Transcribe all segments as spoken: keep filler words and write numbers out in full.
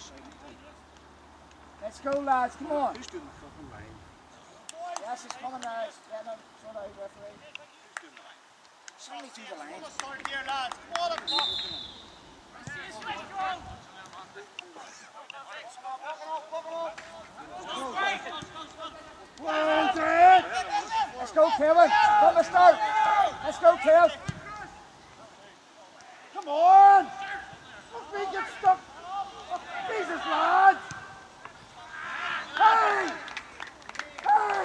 Let's go, lads, come on. Who's doing the fucking line? Yes, it's coming now. Yeah, no, sort out, referee. Somebody do the line. Start here, lads. Come on, come on. Let's go, Kevin. From the start. Let's go, Kev. Come on. Let me get stuck. Jesus, lads. Hey! Hey!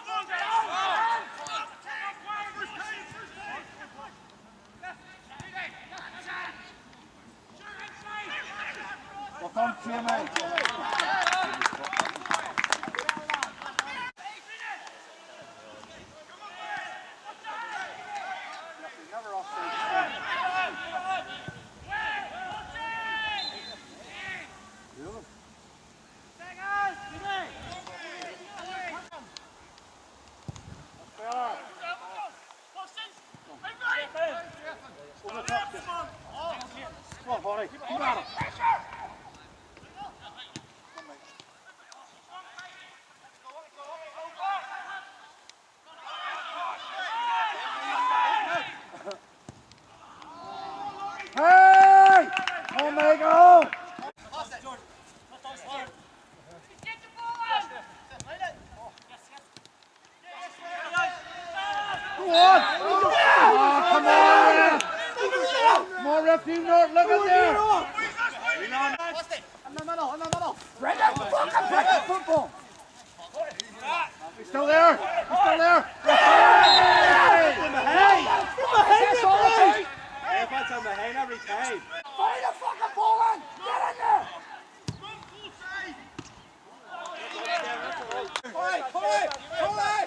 Well done, Jamie. Come on, Bonnie. You got him. Hey! Oh my God! Go on! Oh, come on! Come on, ref, you not look at there! In the middle, in the middle! Bring it! Fucking bring it! Football! He's still there! He's still there! Hey! Hey! Hey! Everyone's on the hand every time! Find the fucking ball in! Get in there! Pull it! Pull it! Pull it!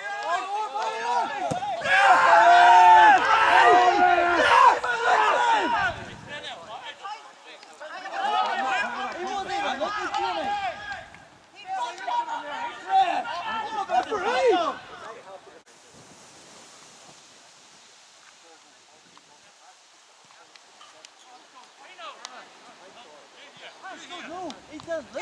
No, he does this.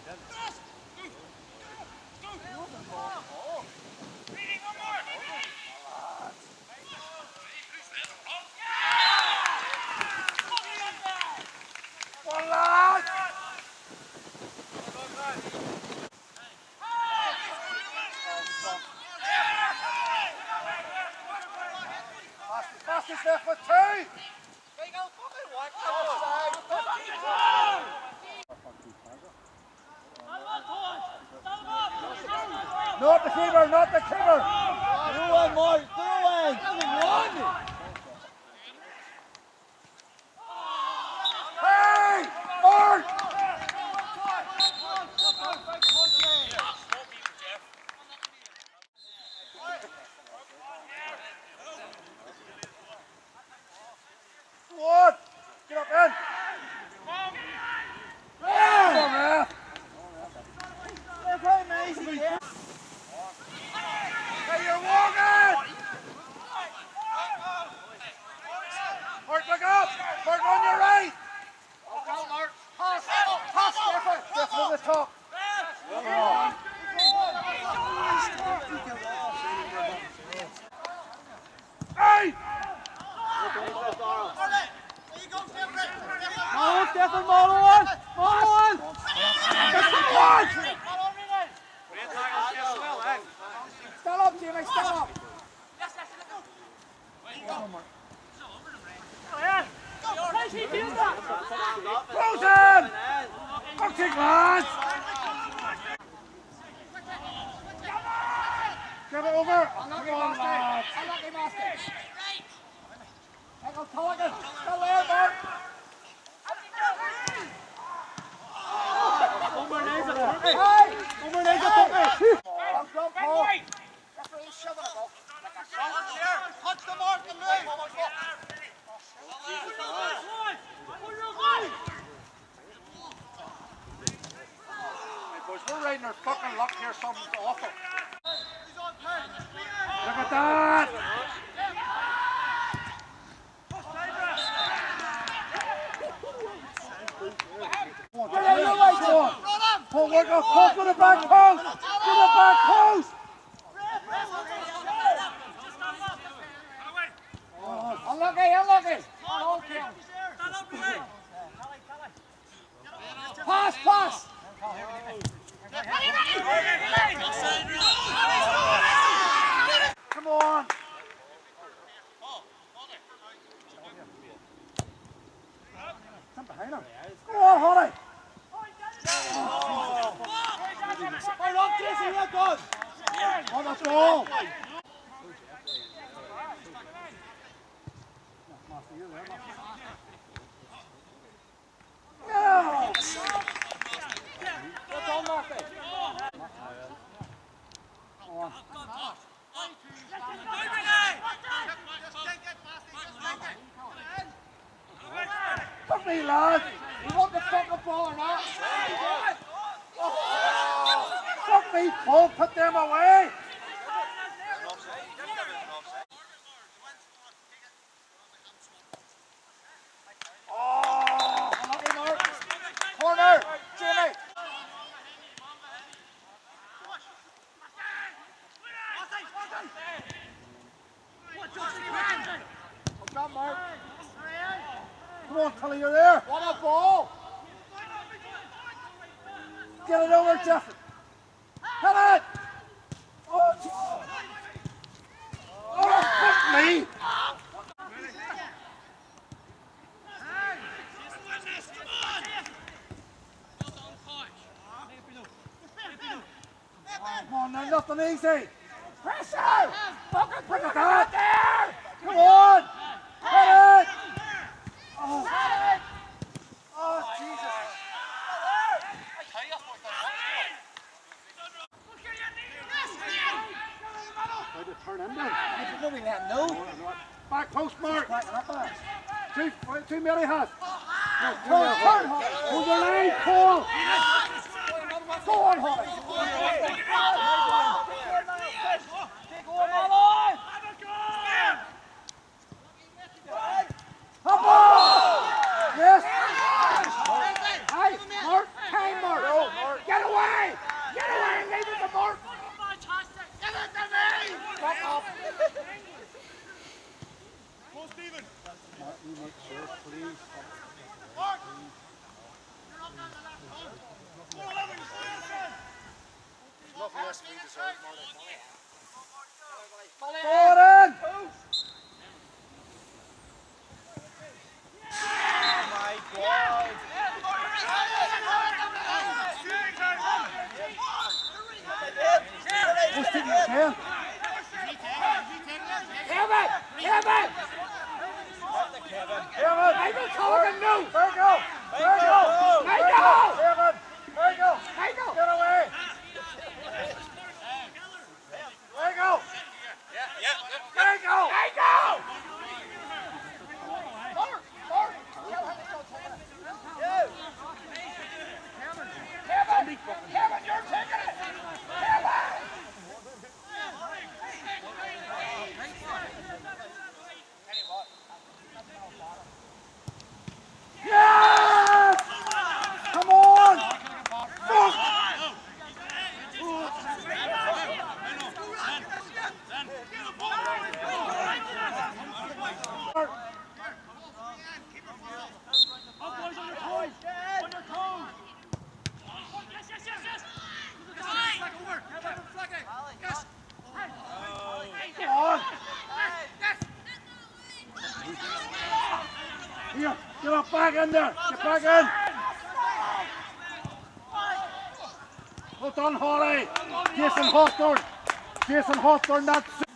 One lad. Fastest there for two. Not the keeper, not the keeper. Throw one more, throw one. One. Hey, Mark. What? Get up in. Come on, man. They're playing amazing here. Hey, you're walking! Mark, look up! Mark, on your right! Pass, pass, Stefan! Stefan on the top! Come on! Hey! Model, Stefan, model one! Model one! Stand up, Jimmy, stand up! Frozen! Fuck it, lads! Get it over! Come on, lads! Hang on, Culligan! Still there, Mark! One more names at the Hey! One more names at the Come on, Paul! Referee shoving it up. Touch the mark and move! Boys, we're riding our fucking luck here, something's awful. Look at that! Go, work off, pull to the back post! To the back post! Unlucky, unlucky! Pass, pass! Come on! Come behind him. Go on, Holly! Hold on, Jesse, look on! On the ball! No! What's on, Matthew? Come on. Fuck me, lad! You want the fucking ball or not? Oh, fuck me, Paul! Put them away! Oh, unlucky, Mark! Corner! Jimmy! Well done, Mark! Come on, Tully, you're there! What a ball! Get it over, Jeffrey! Hit it! Oh, Jesus! Oh, fuck me! Come on, now, nothing easy! Pressure! Fucking put it out there! Come on! Hit it! Oh, oh Jesus! Try to turn him down. I don't really let him know. Back post, Mark. Two, two Mary has. No, turn, turn, hold the line, Paul. Go on, Holly. Take on, Molly. Come on! Yes! Hey, Mark, time, Mark! Get away! Get away and leave it to Mark! Give it to me! Fuck off! Go, Stephen! Mark, you make sure, please. Mark! You're not down the left hole! Go on, over! Nothing else we deserve, Mark. Gordon! Oh my God! Who's taking his hand? Kevin! Kevin! Kevin! I don't call him no! Virgo! Virgo! Virgo! Kevin! Virgo! Virgo! Get away! Virgo! Yeah, yeah. Virgo! Virgo! Kevin! Kevin, you're taking it! Kevin! Yes! Come on! Fuck! Here, get up back in there. Get back in. Well done, Holly. Jason Hawthorne. Jason Hawthorne, that's it.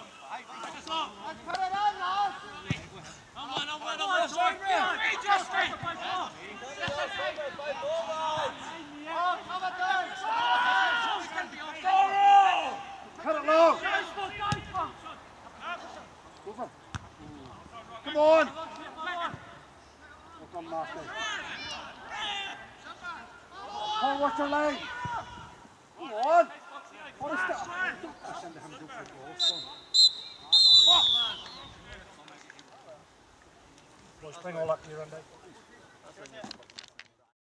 Cut it low. Over. Come on. Well done, Matthew. Paul, what's your line? Come on. What is that? I send him to go for the ball. Boys, bring all up here, Andy.